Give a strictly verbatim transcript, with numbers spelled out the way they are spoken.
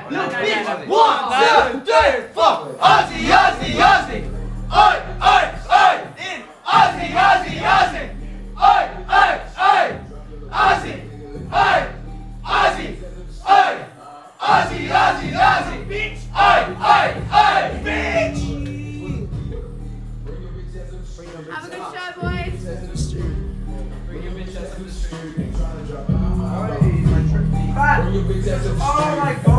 Little bitch. One, two, three, four. Ozzy, Ozzy, Ozzy. Oi, oi, oi. In. Ozzy, Ozzy, Ozzy. Oi, oi, oi. Ozzy. Oi. Ozzy. Oi. Ozzy, Ozzy, Ozzy. Bitch. Oi, oi, oi. Bitch. Have a good show, boys. Bring your bitch ass to the street. Oh my god.